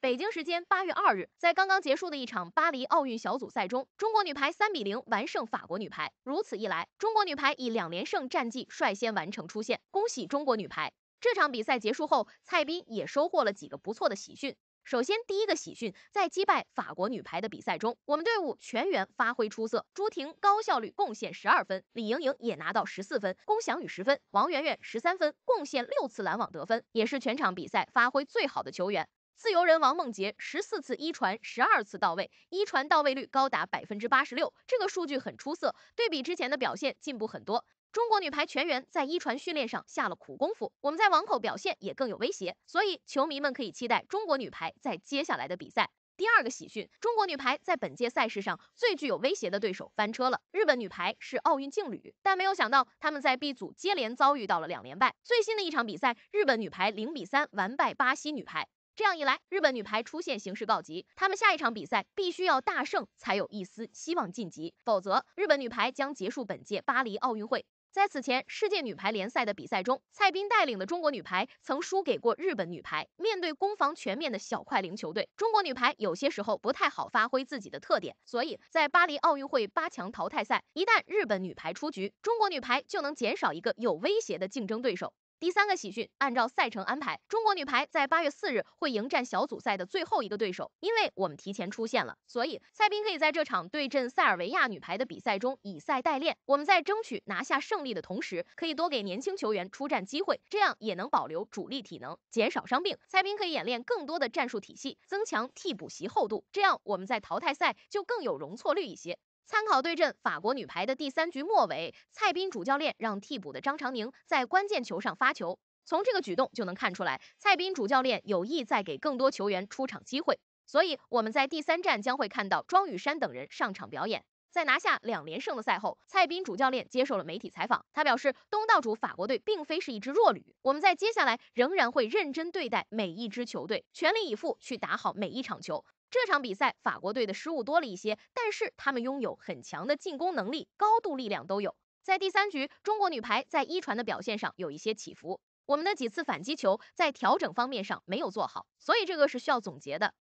北京时间8月2日，在刚刚结束的一场巴黎奥运小组赛中，中国女排3-0完胜法国女排。如此一来，中国女排以2连胜战绩率先完成出线，恭喜中国女排！这场比赛结束后，蔡斌也收获了几个不错的喜讯。首先，第一个喜讯，在击败法国女排的比赛中，我们队伍全员发挥出色。朱婷高效率贡献12分，李盈莹也拿到14分，龚翔宇10分，王媛媛13分，贡献6次拦网得分，也是全场比赛发挥最好的球员。自由人王梦洁14次一传12次到位，一传到位率高达86%，这个数据很出色，对比之前的表现进步很多。中国女排全员在一传训练上下了苦功夫，我们在网口表现也更有威胁，所以球迷们可以期待中国女排在接下来的比赛。第二个喜讯，中国女排在本届赛事上最具有威胁的对手翻车了。日本女排是奥运劲旅，但没有想到他们在 B 组接连遭遇到了2连败。最新的一场比赛，日本女排0-3完败巴西女排。这样一来，日本女排出线形势告急，他们下一场比赛必须要大胜才有一丝希望晋级，否则日本女排将结束本届巴黎奥运会。在此前世界女排联赛的比赛中，蔡斌带领的中国女排曾输给过日本女排。面对攻防全面的小快灵球队，中国女排有些时候不太好发挥自己的特点，所以在巴黎奥运会8强淘汰赛，一旦日本女排出局，中国女排就能减少一个有威胁的竞争对手。第三个喜讯，按照赛程安排，中国女排在8月4日会迎战小组赛的最后一个对手。因为我们提前出线了，所以蔡斌可以在这场对阵塞尔维亚女排的比赛中以赛代练。我们在争取拿下胜利的同时，可以多给年轻球员出战机会，这样也能保留主力体能，减少伤病。蔡斌可以演练更多的战术体系，增强替补席厚度，这样我们在淘汰赛就更有容错率一些。参考对阵法国女排的第3局末尾，蔡斌主教练让替补的张常宁在关键球上发球。从这个举动就能看出来，蔡斌主教练有意再给更多球员出场机会。所以我们在第3站将会看到庄宇珊等人上场表演。在拿下2连胜的赛后，蔡斌主教练接受了媒体采访，他表示东道主法国队并非是一支弱旅，我们在接下来仍然会认真对待每一支球队，全力以赴去打好每一场球。这场比赛法国队的失误多了一些，但是他们拥有很强的进攻能力，高度力量都有。在第3局，中国女排在一传的表现上有一些起伏，我们的几次反击球在调整方面上没有做好，所以这个是需要总结的。